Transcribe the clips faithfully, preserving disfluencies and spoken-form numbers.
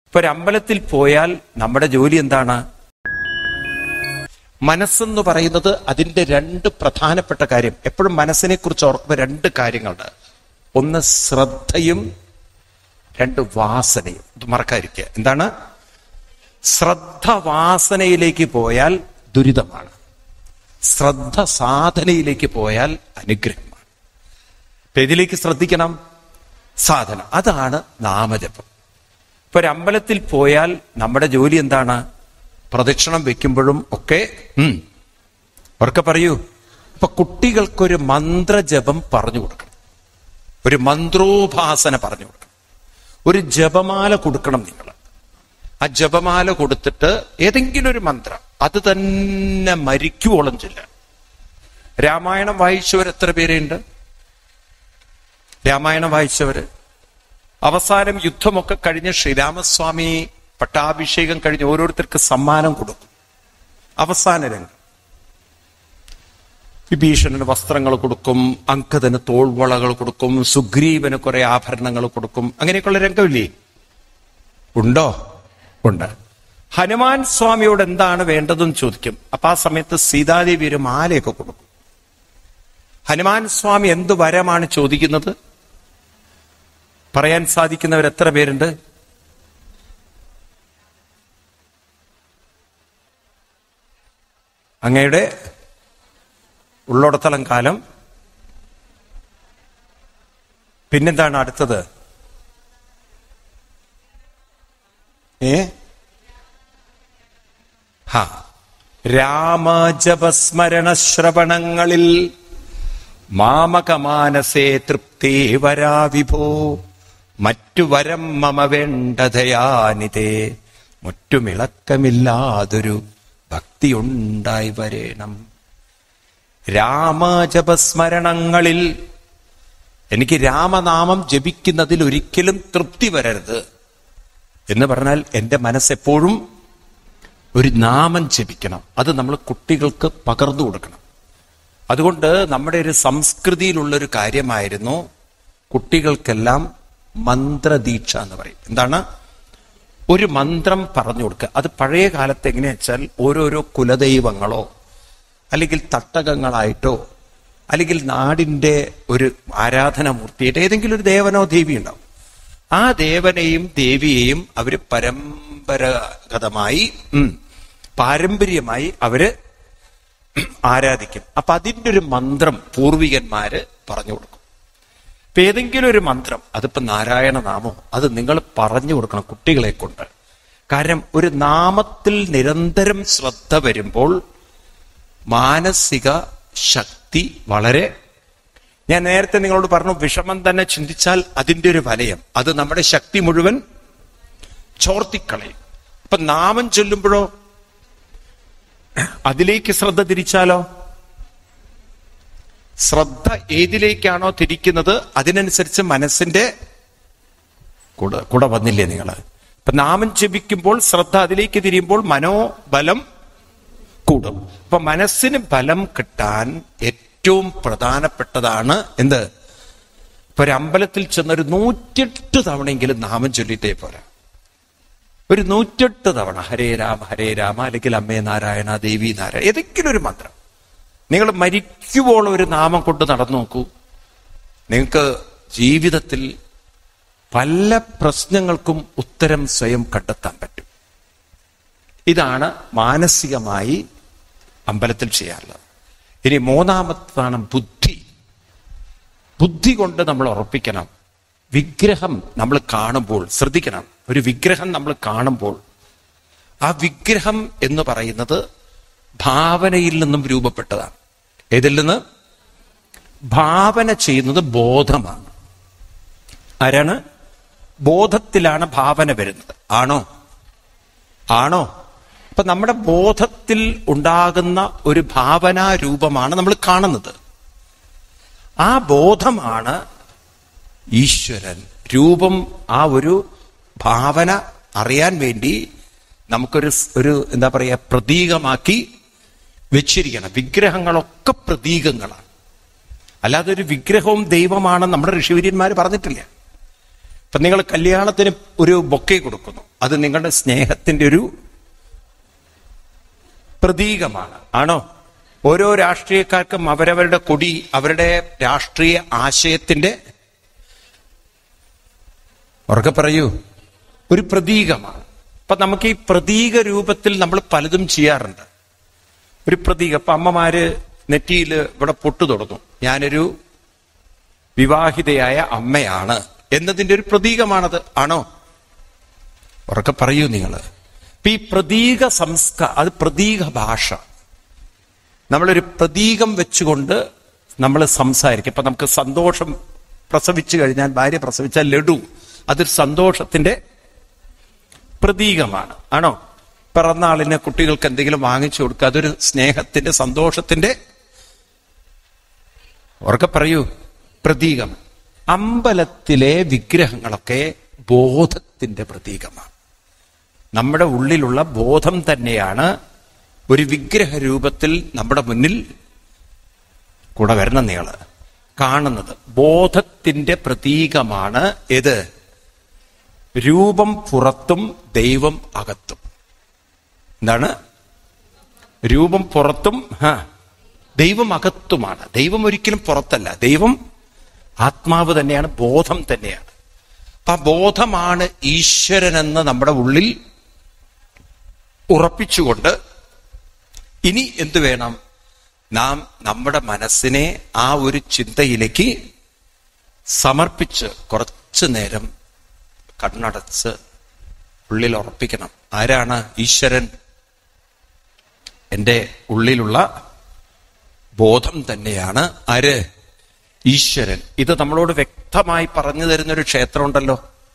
ഇപ്പൊ ഒരു അമ്പലത്തിൽ പോയാൽ നമ്മുടെ ജോലി എന്താണ്? മനസ്സെന്ന് പറയുന്നത് അതിന്റെ രണ്ട് പ്രധാനപ്പെട്ട കാര്യം. എപ്പോഴും മനസ്സിനെ കുറിച്ച് ഓർക്കുമ്പോൾ രണ്ട് കാര്യങ്ങളുണ്ട്. ഒന്ന് ശ്രദ്ധയും രണ്ട് വാസനയും. ഇത് മറക്കാതിരിക്കുക. എന്താണ്? ശ്രദ്ധ വാസനയിലേക്ക് പോയാൽ ദുരിതമാണ്, ശ്രദ്ധ സാധനയിലേക്ക് പോയാൽ അനുഗ്രഹമാണ്. അപ്പൊ ഇതിലേക്ക് ശ്രദ്ധിക്കണം, സാധന. അതാണ് നാമജപം. ഇപ്പൊ ഒരു അമ്പലത്തിൽ പോയാൽ നമ്മുടെ ജോലി എന്താണ്? പ്രദക്ഷിണം വെക്കുമ്പോഴും ഒക്കെ ഉം അവർക്ക് പറയൂ. ഇപ്പൊ കുട്ടികൾക്കൊരു മന്ത്രജപം പറഞ്ഞു കൊടുക്കണം, ഒരു മന്ത്രോപാസന പറഞ്ഞു കൊടുക്കണം, ഒരു ജപമാല കൊടുക്കണം. നിങ്ങൾ ആ ജപമാല കൊടുത്തിട്ട് ഏതെങ്കിലും ഒരു മന്ത്രം അത് തന്നെ മരിക്കുവോളം ചൊല്ല. രാമായണം വായിച്ചവർ എത്ര പേരുണ്ട്? രാമായണം വായിച്ചവര്. അവസാനം യുദ്ധമൊക്കെ കഴിഞ്ഞ് ശ്രീരാമസ്വാമി പട്ടാഭിഷേകം കഴിഞ്ഞ് ഓരോരുത്തർക്ക് സമ്മാനം കൊടുക്കും. അവസാന രംഗം വിഭീഷണന് വസ്ത്രങ്ങൾ കൊടുക്കും, അങ്കദന് തോൾവളകൾ കൊടുക്കും, സുഗ്രീവന് കുറെ ആഭരണങ്ങൾ കൊടുക്കും. അങ്ങനെയൊക്കെയുള്ള രംഗമില്ലേ? ഉണ്ടോ? ഉണ്ട്. ഹനുമാൻ സ്വാമിയോട് എന്താണ് വേണ്ടതെന്ന് ചോദിക്കും. അപ്പൊ ആ സമയത്ത് സീതാദേവി ഒരു മാലയൊക്കെ കൊടുക്കും. ഹനുമാൻ സ്വാമി എന്ത് വരമാണ് ചോദിക്കുന്നത്? പറയാൻ സാധിക്കുന്നവർ എത്ര പേരുണ്ട്? അങ്ങയുടെ ഉള്ളോടത്തോളം കാലം. പിന്നെന്താണ് അടുത്തത്? ഏ ഹാ രാമജപസ്മരണ ശ്രവണങ്ങളിൽ മാമകമാനസേ തൃപ്തേ വരാ വിഭോ മറ്റു വരം മമ വേണ്ടതയാനിതേ മുറ്റുമിളക്കമില്ലാതൊരു ഭക്തിയുണ്ടായി വരേണം. രാമജപസ്മരണങ്ങളിൽ എനിക്ക് രാമനാമം ജപിക്കുന്നതിൽ ഒരിക്കലും തൃപ്തി വരരുത് എന്ന് പറഞ്ഞാൽ എൻ്റെ മനസ്സെപ്പോഴും ഒരു നാമം ജപിക്കണം. അത് നമ്മൾ കുട്ടികൾക്ക് പകർന്നു കൊടുക്കണം. അതുകൊണ്ട് നമ്മുടെ ഒരു സംസ്കൃതിയിലുള്ളൊരു കാര്യമായിരുന്നു കുട്ടികൾക്കെല്ലാം മന്ത്രദീക്ഷ എന്ന് പറയും. എന്താണ്? ഒരു മന്ത്രം പറഞ്ഞു കൊടുക്കുക. അത് പഴയ കാലത്ത് എങ്ങനെയാ വെച്ചാൽ ഓരോരോ കുലദൈവങ്ങളോ അല്ലെങ്കിൽ തട്ടകങ്ങളായിട്ടോ അല്ലെങ്കിൽ നാടിന്റെ ഒരു ആരാധനാമൂർത്തിയായിട്ട് ഏതെങ്കിലും ഒരു ദേവനോ ദേവി ഉണ്ടാവും. ആ ദേവനെയും ദേവിയെയും അവര് പരമ്പരാഗതമായി പാരമ്പര്യമായി അവര് ആരാധിക്കും. അപ്പൊ അതിൻ്റെ ഒരു മന്ത്രം പൂർവികന്മാര് പറഞ്ഞു കൊടുക്കും. ഇപ്പൊ ഏതെങ്കിലും ഒരു മന്ത്രം, അതിപ്പോ നാരായണ നാമോ, അത് നിങ്ങൾ പറഞ്ഞു കൊടുക്കണം കുട്ടികളെ കൊണ്ട്. കാരണം ഒരു നാമത്തിൽ നിരന്തരം ശ്രദ്ധ വരുമ്പോൾ മാനസിക ശക്തി വളരെ, ഞാൻ നേരത്തെ നിങ്ങളോട് പറഞ്ഞു, വിഷമം തന്നെ ചിന്തിച്ചാൽ അതിൻ്റെ ഒരു വലയം, അത് നമ്മുടെ ശക്തി മുഴുവൻ ചോർത്തിക്കളയും. അപ്പൊ നാമം ചൊല്ലുമ്പോഴോ അതിലേക്ക് ശ്രദ്ധ തിരിച്ചാലോ, ശ്രദ്ധ ഏതിലേക്കാണോ തിരിക്കുന്നത് അതിനനുസരിച്ച് മനസ്സിന്റെ കൂടെ കൂടെ വന്നില്ലേ നിങ്ങള്? ഇപ്പൊ നാമം ജപിക്കുമ്പോൾ ശ്രദ്ധ അതിലേക്ക് തിരിയുമ്പോൾ മനോബലം കൂടും. അപ്പൊ മനസ്സിന് ബലം കിട്ടാൻ ഏറ്റവും പ്രധാനപ്പെട്ടതാണ് എന്ത്? ഇപ്പൊ ഒരു അമ്പലത്തിൽ ചെന്നൊരു നൂറ്റെട്ട് തവണയെങ്കിലും നാമം ചൊല്ലിട്ടേ പോരാ. ഒരു നൂറ്റെട്ട് തവണ ഹരേ രാമ ഹരേ രാമ അല്ലെങ്കിൽ അമ്മേ നാരായണ ദേവി നാരായണ ഏതെങ്കിലും ഒരു മന്ത്രം നിങ്ങൾ മരിക്കുവോളം ഒരു നാമം കൊണ്ട് നടന്നു നോക്കൂ. നിങ്ങൾക്ക് ജീവിതത്തിൽ പല പ്രശ്നങ്ങൾക്കും ഉത്തരം സ്വയം കണ്ടെത്താൻ പറ്റും. ഇതാണ് മാനസികമായി അമ്പലത്തിൽ ചെയ്യാറുള്ളത്. ഇനി മൂന്നാമത്തതാണ് ബുദ്ധി. ബുദ്ധി കൊണ്ട് നമ്മൾ ഉറപ്പിക്കണം. വിഗ്രഹം നമ്മൾ കാണുമ്പോൾ ശ്രദ്ധിക്കണം. ഒരു വിഗ്രഹം നമ്മൾ കാണുമ്പോൾ ആ വിഗ്രഹം എന്ന് പറയുന്നത് ഭാവനയിൽ നിന്നും രൂപപ്പെട്ടതാണ്. ഏതിൽ നിന്ന്? ഭാവന ചെയ്യുന്നത് ബോധമാണ്. ആരാണ്? ബോധത്തിലാണ് ഭാവന വരുന്നത്. ആണോ? ആണോ? അപ്പൊ നമ്മുടെ ബോധത്തിൽ ഉണ്ടാകുന്ന ഒരു ഭാവനാ രൂപമാണ് നമ്മൾ കാണുന്നത്. ആ ബോധമാണ് ഈശ്വരൻ. രൂപം, ആ ഒരു ഭാവന അറിയാൻ വേണ്ടി നമുക്കൊരു ഒരു എന്താ പറയാ പ്രതീകമാക്കി വെച്ചിരിക്കണം. വിഗ്രഹങ്ങളൊക്കെ പ്രതീകങ്ങളാണ്. അല്ലാതെ ഒരു വിഗ്രഹവും ദൈവമാണ് നമ്മുടെ ഋഷിവര്യന്മാർ പറഞ്ഞിട്ടില്ല. ഇപ്പൊ നിങ്ങൾ കല്യാണത്തിന് ഒരു ബൊക്കെ കൊടുക്കുന്നു, അത് നിങ്ങളുടെ സ്നേഹത്തിന്റെ ഒരു പ്രതീകമാണ്, ആണോ? ഓരോ രാഷ്ട്രീയക്കാർക്കും അവരവരുടെ കൊടി അവരുടെ രാഷ്ട്രീയ ആശയത്തിന്റെ, ഉറക്കെ പറയൂ, ഒരു പ്രതീകമാണ്. അപ്പൊ നമുക്ക് ഈ പ്രതീക രൂപത്തിൽ നമ്മൾ പലതും ചെയ്യാറുണ്ട്. ഒരു പ്രതീകം, അപ്പൊ അമ്മമാര് നെറ്റിയിൽ ഇവിടെ പൊട്ടു തൊടുന്നു, ഞാനൊരു വിവാഹിതയായ അമ്മയാണ് എന്നതിന്റെ ഒരു പ്രതീകമാണത്, ആണോ? ഉറക്കെ പറയൂ നിങ്ങൾ. ഇപ്പൊ ഈ പ്രതീക സംസ്കാരം, അത് പ്രതീക ഭാഷ. നമ്മളൊരു പ്രതീകം വെച്ചുകൊണ്ട് നമ്മൾ സംസാരിക്കും. ഇപ്പൊ നമുക്ക് സന്തോഷം, പ്രസവിച്ചു കഴിഞ്ഞാൽ, ഭാര്യ പ്രസവിച്ചാൽ ലഡു, അതൊരു സന്തോഷത്തിന്റെ പ്രതീകമാണ്, ആണോ? പിറന്നാളിന് കുട്ടികൾക്ക് എന്തെങ്കിലും വാങ്ങിച്ചു കൊടുക്കുക, അതൊരു സ്നേഹത്തിന്റെ സന്തോഷത്തിന്റെ, ഉറക്കെ പറയൂ, പ്രതീകം. അമ്പലത്തിലെ വിഗ്രഹങ്ങളൊക്കെ ബോധത്തിന്റെ പ്രതീകമാണ്. നമ്മുടെ ഉള്ളിലുള്ള ബോധം തന്നെയാണ് ഒരു വിഗ്രഹ രൂപത്തിൽ നമ്മുടെ മുന്നിൽ കൂടെ വരണം നിങ്ങള് കാണുന്നത്. ബോധത്തിന്റെ പ്രതീകമാണ് ഇത്. രൂപം പുറത്തും ദൈവം അകത്തും. എന്താണ്? രൂപം പുറത്തും ഹാ ദൈവം അകത്തുമാണ്. ദൈവം ഒരിക്കലും പുറത്തല്ല, ദൈവം ആത്മാവ് തന്നെയാണ്, ബോധം തന്നെയാണ്. അപ്പൊ ആ ബോധമാണ് ഈശ്വരനെന്ന് നമ്മുടെ ഉള്ളിൽ ഉറപ്പിച്ചുകൊണ്ട് ഇനി എന്തു വേണം? നാം നമ്മുടെ മനസ്സിനെ ആ ഒരു ചിന്തയിലേക്ക് സമർപ്പിച്ച് കുറച്ചു നേരം കണ്ണടച്ച് ഉള്ളിൽ ഉറപ്പിക്കണം. ആരാണ് ഈശ്വരൻ? എൻ്റെ ഉള്ളിലുള്ള ബോധം തന്നെയാണ് ആര്? ഈശ്വരൻ. ഇത് നമ്മളോട് വ്യക്തമായി പറഞ്ഞു തരുന്നൊരു ക്ഷേത്രമുണ്ടല്ലോ.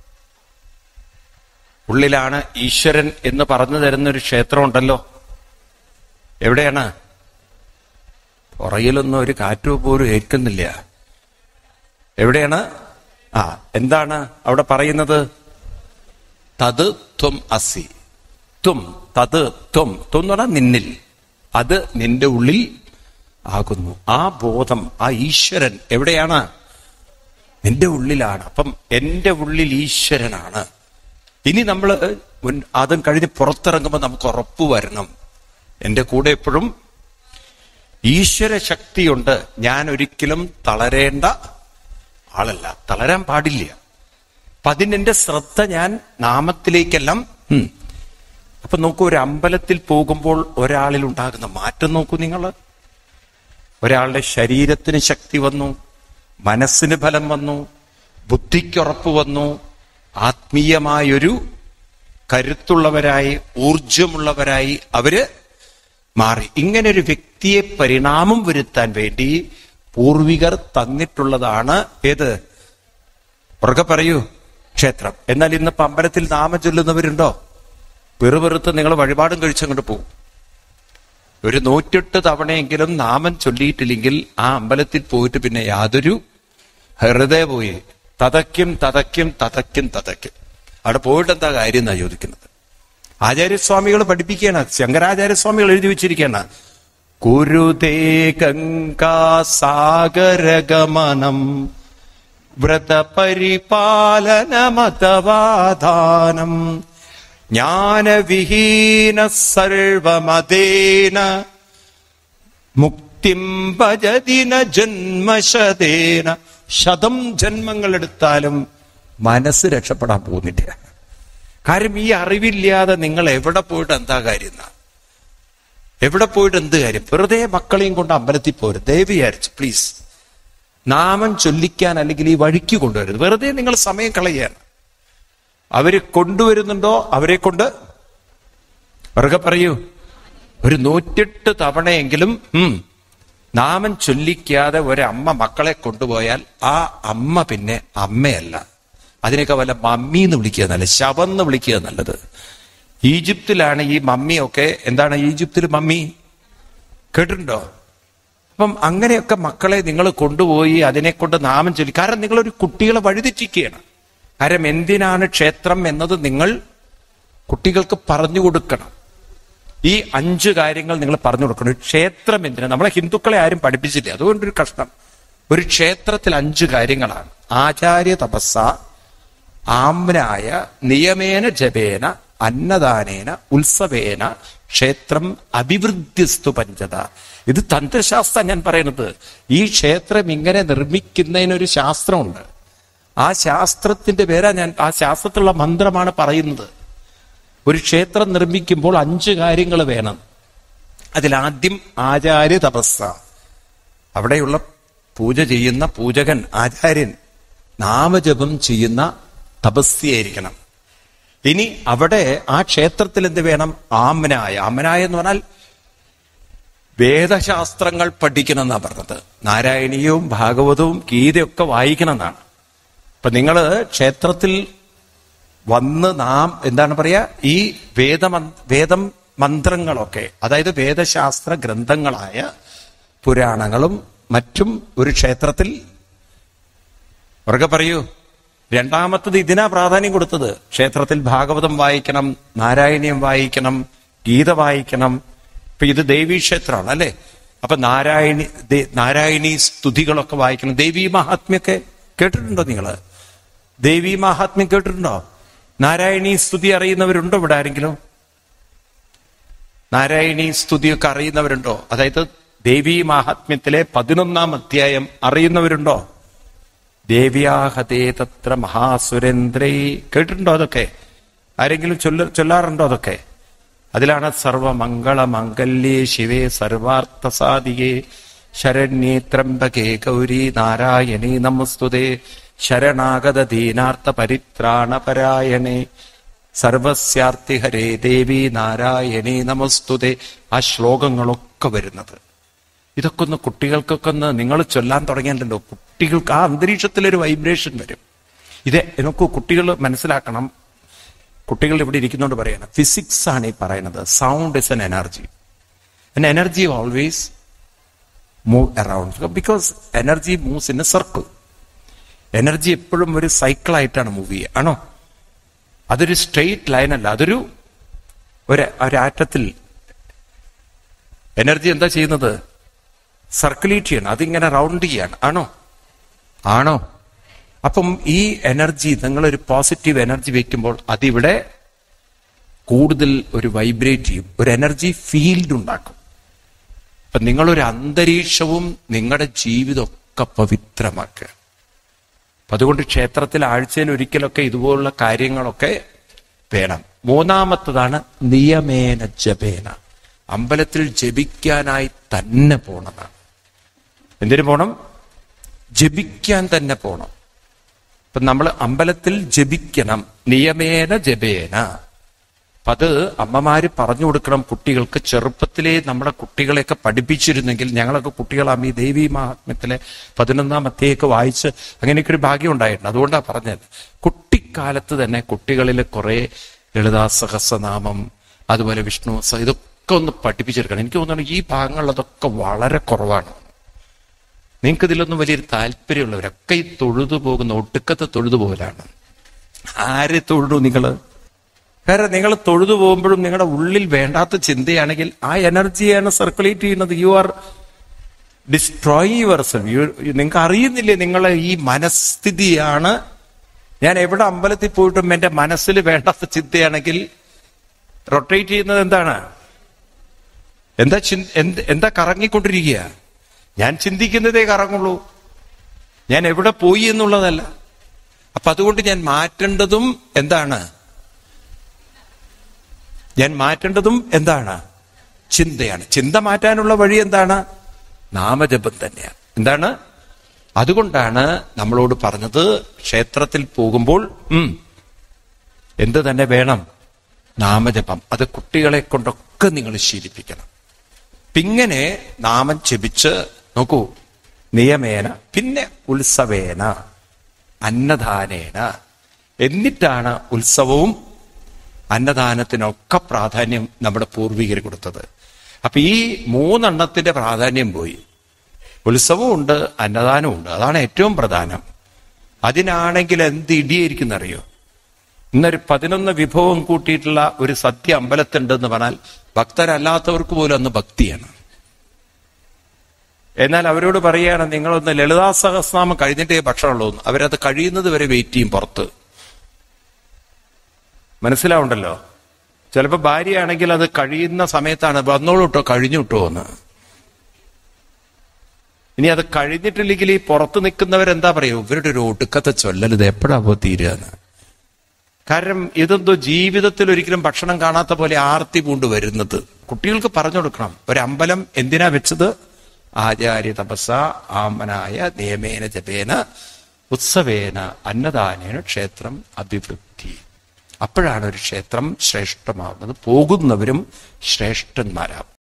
ഉള്ളിലാണ് ഈശ്വരൻ എന്ന് പറഞ്ഞു തരുന്നൊരു ക്ഷേത്രമുണ്ടല്ലോ. എവിടെയാണ്? പുറകിലൊന്നും ഒരു കാറ്റോ പോലും ഏൽക്കുന്നില്ല. എവിടെയാണ്? ആ എന്താണ് അവിടെ പറയുന്നത്? തത് ത്വം അസി. ത്വം, തത് ത്വം. ത്വം എന്ന് പറഞ്ഞാൽ നിന്നിൽ, അത് നിന്റെ ഉള്ളിൽ ആകുന്നു. ആ ബോധം, ആ ഈശ്വരൻ എവിടെയാണ്? നിന്റെ ഉള്ളിലാണ്. അപ്പം എന്റെ ഉള്ളിൽ ഈശ്വരനാണ്. ഇനി നമ്മൾ അതും കഴിഞ്ഞ് പുറത്തിറങ്ങുമ്പോൾ നമുക്ക് ഉറപ്പ് വരണം, എന്റെ കൂടെ എപ്പോഴും ഈശ്വര ശക്തിയുണ്ട്. ഞാൻ ഒരിക്കലും തളരേണ്ട ആളല്ല, തളരാൻ പാടില്ല. അപ്പൊ അതിനെന്റെ ശ്രദ്ധ ഞാൻ നാമത്തിലേക്കെല്ലാം. അപ്പൊ നോക്കൂ, ഒരു അമ്പലത്തിൽ പോകുമ്പോൾ ഒരാളിൽ ഉണ്ടാകുന്ന മാറ്റം നോക്കൂ നിങ്ങൾ. ഒരാളുടെ ശരീരത്തിന് ശക്തി വന്നു, മനസ്സിന് ഫലം വന്നു, ബുദ്ധിക്കുറപ്പ് വന്നു, ആത്മീയമായൊരു കരുത്തുള്ളവരായി, ഊർജമുള്ളവരായി അവര് മാറി. ഇങ്ങനെ ഒരു വ്യക്തിയെ പരിണാമം വരുത്താൻ വേണ്ടി പൂർവികർ തന്നിട്ടുള്ളതാണ് ഏത്? ഉറക്കെ പറയൂ, ക്ഷേത്രം. എന്നാൽ ഇന്നിപ്പോ അമ്പലത്തിൽ നാമം ചൊല്ലുന്നവരുണ്ടോ? പെറുപെറുത്ത് നിങ്ങൾ വഴിപാടും കഴിച്ചങ്ങോട്ട് പോകും. ഒരു നൂറ്റെട്ട് തവണയെങ്കിലും നാമം ചൊല്ലിയിട്ടില്ലെങ്കിൽ ആ അമ്പലത്തിൽ പോയിട്ട് പിന്നെ യാതൊരു ഹൃദയ പോയി തതയ്ക്കും തതയ്ക്കും തതയ്ക്കും തതയ്ക്കും. അവിടെ പോയിട്ട് എന്താ കാര്യം എന്നാ ചോദിക്കുന്നത്. ആചാര്യസ്വാമികൾ പഠിപ്പിക്കുകയാണ്, ശങ്കരാചാര്യസ്വാമികൾ എഴുതി വെച്ചിരിക്കുകയാണ്, കുരുതേ ഗംഗാസാഗരഗമനം വ്രതപരിപാലനമതവാധാനം ജ്ഞാനവിഹീന സർവമതേന മുക്തിം ഭജതിന ജന്മശതേന. ശതം ജന്മങ്ങൾ എടുത്താലും മനസ്സ് രക്ഷപ്പെടാൻ പോകുന്നില്ല. കാര്യം ഈ അറിവില്ലാതെ നിങ്ങൾ എവിടെ പോയിട്ട് എന്താ കാര്യം? എവിടെ പോയിട്ട് എന്ത് കാര്യം? വെറുതെ മക്കളെയും കൊണ്ട് അമ്പലത്തിൽ പോരും. ദയവ് വിചാരിച്ചു പ്ലീസ്, നാമം ചൊല്ലിക്കാൻ അല്ലെങ്കിൽ ഈ വഴിക്ക് കൊണ്ടുവരുന്നത്. വെറുതെ നിങ്ങൾ സമയം കളയാണ്. അവര് കൊണ്ടുവരുന്നുണ്ടോ? അവരെ കൊണ്ട് അവർക്ക് പറയൂ, ഒരു നൂറ്റെട്ട് തവണയെങ്കിലും ഉം നാമം ചൊല്ലിക്കാതെ ഒരമ്മ മക്കളെ കൊണ്ടുപോയാൽ ആ അമ്മ പിന്നെ അമ്മയല്ല. അതിനൊക്കെ വല്ല മമ്മി എന്ന് വിളിക്കുക നല്ലത്, ശവം എന്ന് വിളിക്കുക നല്ലത്. ഈജിപ്തിലാണ് ഈ മമ്മിയൊക്കെ. എന്താണ് ഈജിപ്തിൽ മമ്മി? കേട്ടിട്ടുണ്ടോ? അപ്പം അങ്ങനെയൊക്കെ മക്കളെ നിങ്ങൾ കൊണ്ടുപോയി അതിനെ കൊണ്ട് നാമം ചൊല്ലി. കാരണം നിങ്ങളൊരു കുട്ടികളെ വഴിതെറ്റിക്കുകയാണ്. കാരണം എന്തിനാണ് ക്ഷേത്രം എന്നത് നിങ്ങൾ കുട്ടികൾക്ക് പറഞ്ഞു കൊടുക്കണം. ഈ അഞ്ച് കാര്യങ്ങൾ നിങ്ങൾ പറഞ്ഞു കൊടുക്കണം. ഒരു ക്ഷേത്രം എന്തിനാ? നമ്മളെ ഹിന്ദുക്കളെ ആരും പഠിപ്പിച്ചില്ല, അതുകൊണ്ടൊരു കഷ്ടം. ഒരു ക്ഷേത്രത്തിൽ അഞ്ച് കാര്യങ്ങളാണ്. ആചാര്യ തപസ്സ, ആമ്നായ നിയമേന ജപേന അന്നദാനേന ഉത്സവേന ക്ഷേത്രം അഭിവൃദ്ധിസ്തു പഞ്ചത. ഇത് തന്ത്രശാസ്ത്രം ഞാൻ പറയുന്നത്. ഈ ക്ഷേത്രം ഇങ്ങനെ നിർമ്മിക്കുന്നതിനൊരു ശാസ്ത്രമുണ്ട്. ആ ശാസ്ത്രത്തിന്റെ പേരാ ഞാൻ, ആ ശാസ്ത്രത്തിലുള്ള മന്ത്രമാണ് പറയുന്നത്. ഒരു ക്ഷേത്രം നിർമ്മിക്കുമ്പോൾ അഞ്ച് കാര്യങ്ങൾ വേണം. അതിലാദ്യം ആചാര്യ തപസ്സ. അവിടെയുള്ള പൂജ ചെയ്യുന്ന പൂജകൻ, ആചാര്യൻ നാമജപം ചെയ്യുന്ന തപസ്യായിരിക്കണം. ഇനി അവിടെ ആ ക്ഷേത്രത്തിൽ എന്ത് വേണം? ആമനായ. ആമനായ എന്ന് പറഞ്ഞാൽ വേദശാസ്ത്രങ്ങൾ പഠിക്കണം എന്നാ പറഞ്ഞത്. നാരായണീയവും ഭാഗവതവും ഗീതയൊക്കെ വായിക്കണം എന്നാണ്. അപ്പൊ നിങ്ങൾ ക്ഷേത്രത്തിൽ വന്ന് നാം എന്താണ് പറയാ, ഈ വേദ വേദം മന്ത്രങ്ങളൊക്കെ, അതായത് വേദശാസ്ത്ര ഗ്രന്ഥങ്ങളായ പുരാണങ്ങളും മറ്റും ഒരു ക്ഷേത്രത്തിൽ ഉറക്കെ പറയൂ. രണ്ടാമത്തത് ഇതിനാ പ്രാധാന്യം കൊടുത്തത്. ക്ഷേത്രത്തിൽ ഭാഗവതം വായിക്കണം, നാരായണീയം വായിക്കണം, ഗീത വായിക്കണം. ഇപ്പൊ ഇത് ദേവീക്ഷേത്രമാണ് അല്ലെ. അപ്പൊ നാരായണി നാരായണീ സ്തുതികളൊക്കെ വായിക്കണം. ദേവീ മഹാത്മ്യൊക്കെ കേട്ടിട്ടുണ്ടോ നിങ്ങള്? ദേവീ മഹാത്മ്യം കേട്ടിട്ടുണ്ടോ? നാരായണീ സ്തുതി അറിയുന്നവരുണ്ടോ ഇവിടെ ആരെങ്കിലും? നാരായണീ സ്തുതിയൊക്കെ അറിയുന്നവരുണ്ടോ? അതായത് ദേവീ മഹാത്മ്യത്തിലെ പതിനൊന്നാം അധ്യായം അറിയുന്നവരുണ്ടോ? ദേവ്യാഹതേ തത്ര മഹാസുരേന്ദ്രേ, കേട്ടിട്ടുണ്ടോ അതൊക്കെ? ആരെങ്കിലും ചൊല്ല ചൊല്ലാറുണ്ടോ അതൊക്കെ? അതിലാണ് സർവമംഗള മംഗല്യേ ശിവേ സർവാർത്ഥ സാധികേ ശരണ്യേ ത്രംബകേ ഗൗരി നാരായണീ നമസ്തുതേ ശരണാഗത ദീനാർത്ഥ പരിത്രാണ പരായണേ സർവസ്യാർത്തിഹരേ ദേവി നാരായണീ നമസ്തുതേ. ആ ശ്ലോകങ്ങളൊക്കെ വരുന്നത്. ഇതൊക്കെ ഒന്ന് കുട്ടികൾക്കൊക്കെ ഒന്ന് നിങ്ങൾ ചൊല്ലാൻ തുടങ്ങിയിട്ടുണ്ടോ? കുട്ടികൾക്ക് ആ അന്തരീക്ഷത്തിലൊരു വൈബ്രേഷൻ വരും. ഇത് നമുക്ക് കുട്ടികൾ മനസ്സിലാക്കണം. കുട്ടികൾ ഇവിടെ ഇരിക്കുന്നോണ്ട് പറയണം, ഫിസിക്സ് ആണ് ഈ പറയുന്നത്. Sound is an energy. An energy always move around because energy moves in a circle. Energy എപ്പോഴും ഒരു സൈക്കിളായിട്ടാണ് മൂവ് ചെയ്യുക, ആണോ? അതൊരു സ്ട്രെയിറ്റ് ലൈൻ അല്ല. അതൊരു ഒരു ആറ്റത്തിൽ എനർജി എന്താ ചെയ്യുന്നത്? സർക്കുലേറ്റ് ചെയ്യണം. അതിങ്ങനെ റൗണ്ട് ചെയ്യാണ്, ആണോ? ആണോ? അപ്പം ഈ എനർജി, നിങ്ങളൊരു പോസിറ്റീവ് എനർജി വെക്കുമ്പോൾ അതിവിടെ കൂടുതൽ ഒരു വൈബ്രേറ്റ് ചെയ്യും, ഒരു എനർജി ഫീൽഡ് ഉണ്ടാക്കും. അപ്പൊ നിങ്ങളൊരു അന്തരീക്ഷവും നിങ്ങളുടെ ജീവിതമൊക്കെ പവിത്രമാക്കുക. അപ്പൊ അതുകൊണ്ട് ക്ഷേത്രത്തിൽ ആഴ്ചയിൽ ഒരിക്കലൊക്കെ ഇതുപോലുള്ള കാര്യങ്ങളൊക്കെ വേണം. മൂന്നാമത്തതാണ് നിയമേന ജപേന. അമ്പലത്തിൽ ജപിക്കാനായി തന്നെ പോണതാണ്. എന്തിനു പോണം? ജപിക്കാൻ തന്നെ പോണം. അപ്പൊ നമ്മൾ അമ്പലത്തിൽ ജപിക്കണം. നിയമേന ജപേന. അപ്പൊ അത് അമ്മമാര് പറഞ്ഞു കൊടുക്കണം കുട്ടികൾക്ക്. ചെറുപ്പത്തിലേ നമ്മുടെ കുട്ടികളെയൊക്കെ പഠിപ്പിച്ചിരുന്നെങ്കിൽ, ഞങ്ങളൊക്കെ കുട്ടികളാണ് ഈ ദേവീ മഹാത്മ്യത്തിലെ പതിനൊന്നാം അധ്യായമൊക്കെ വായിച്ച് അങ്ങനെയൊക്കെ ഒരു ഭാഗ്യം ഉണ്ടായിട്ടുണ്ട്. അതുകൊണ്ടാണ് പറഞ്ഞത്, കുട്ടിക്കാലത്ത് തന്നെ കുട്ടികളിൽ കുറെ ലളിതാ സഹസ്രനാമം, അതുപോലെ വിഷ്ണു ഇതൊക്കെ ഒന്ന് പഠിപ്പിച്ചെടുക്കണം. എനിക്ക് തോന്നുന്നു ഈ ഭാഗങ്ങളിലതൊക്കെ വളരെ കുറവാണ്. നിങ്ങൾക്ക് ഇതിലൊന്നും വലിയൊരു താല്പര്യമുള്ളവരൊക്കെ ഈ തൊഴുതു പോകുന്ന ഒടുക്കത്തെ തൊഴുതു പോലാണ്. ആരെ തൊഴുതു നിങ്ങള്? കാരണം നിങ്ങൾ തൊഴുതു പോകുമ്പോഴും നിങ്ങളുടെ ഉള്ളിൽ വേണ്ടാത്ത ചിന്തയാണെങ്കിൽ ആ എനർജിയാണ് സർക്കുലേറ്റ് ചെയ്യുന്നത്. You are destroying yourself. നിങ്ങൾക്ക് അറിയുന്നില്ലേ നിങ്ങളെ ഈ മനസ്ഥിതിയാണ്. ഞാൻ എവിടെ അമ്പലത്തിൽ പോയിട്ടും എന്റെ മനസ്സിൽ വേണ്ടാത്ത ചിന്തയാണെങ്കിൽ റൊട്ടേറ്റ് ചെയ്യുന്നത് എന്താണ്? എന്താ എന്താ കറങ്ങിക്കൊണ്ടിരിക്കുക? ഞാൻ ചിന്തിക്കുന്നതേ കറങ്ങുള്ളൂ. ഞാൻ എവിടെ പോയി എന്നുള്ളതല്ല. അപ്പൊ അതുകൊണ്ട് ഞാൻ മാറ്റേണ്ടതും എന്താണ്? ഞാൻ മാറ്റേണ്ടതും എന്താണ്? ചിന്തയാണ്. ചിന്ത മാറ്റാനുള്ള വഴി എന്താണ്? നാമജപം തന്നെയാണ്. എന്താണ്? അതുകൊണ്ടാണ് നമ്മളോട് പറഞ്ഞത്, ക്ഷേത്രത്തിൽ പോകുമ്പോൾ ഉം എന്ത് തന്നെ വേണം? നാമജപം. അത് കുട്ടികളെ കൊണ്ടൊക്കെ നിങ്ങൾ ശീലിപ്പിക്കണം. പിങ്ങനെ നാമം ജപിച്ച് നോക്കൂ. നിയമേന, പിന്നെ ഉത്സവേന, അന്നദാനേന. എന്നിട്ടാണ് ഉത്സവവും അന്നദാനത്തിനൊക്കെ പ്രാധാന്യം നമ്മുടെ പൂർവികർ കൊടുത്തത്. അപ്പൊ ഈ മൂന്നെണ്ണത്തിന്റെ പ്രാധാന്യം പോയി. ഉത്സവവും ഉണ്ട്, അന്നദാനവും ഉണ്ട്. അതാണ് ഏറ്റവും പ്രധാനം. അതിനാണെങ്കിൽ എന്ത് ഇടിയായിരിക്കുന്നറിയോ? ഇന്നൊരു പതിനൊന്ന് വിഭവം കൂട്ടിയിട്ടുള്ള ഒരു സദ്യ അമ്പലത്തുണ്ടെന്ന് പറഞ്ഞാൽ ഭക്തരല്ലാത്തവർക്ക് പോലും അന്ന് ഭക്തിയാണ്. എന്നാൽ അവരോട് പറയുകയാണ്, നിങ്ങളൊന്ന് ലളിതാ സഹസ്രനാമം കഴിഞ്ഞിട്ടേ ഭക്ഷണമുള്ളൂ. അവരത് കഴിയുന്നത് വരെ വെയിറ്റ് ചെയ്യും പുറത്ത്. മനസ്സിലാവുണ്ടല്ലോ. ചിലപ്പോൾ ഭാര്യയാണെങ്കിൽ അത് കഴിയുന്ന സമയത്താണ് വന്നോളൂ കേട്ടോ, കഴിഞ്ഞു കിട്ടോ എന്ന്. ഇനി അത് കഴിഞ്ഞിട്ടില്ലെങ്കിൽ ഈ പുറത്ത് നിൽക്കുന്നവരെന്താ പറയൂ, ഇവരുടെ ഒരു ഒടുക്കത്തെ ചൊല്ലൽ ഇത് എപ്പോഴാവോ തീരുകയെന്ന്. കാരണം ഇതെന്തോ ജീവിതത്തിൽ ഒരിക്കലും ഭക്ഷണം കാണാത്ത പോലെ ആർത്തി പൂണ്ട് വരുന്നത്. കുട്ടികൾക്ക് പറഞ്ഞു കൊടുക്കണം, ഒരമ്പലം എന്തിനാ വെച്ചത്? ആചാര്യ തപസ്സ ആമനായ നിയമേന ജപേന ഉത്സവേന അന്നദാനേന ക്ഷേത്രം അഭിവൃദ്ധി. അപ്പോഴാണ് ഒരു ക്ഷേത്രം ശ്രേഷ്ഠമാവുന്നത്, പോകുന്നവരും ശ്രേഷ്ഠന്മാരാവും.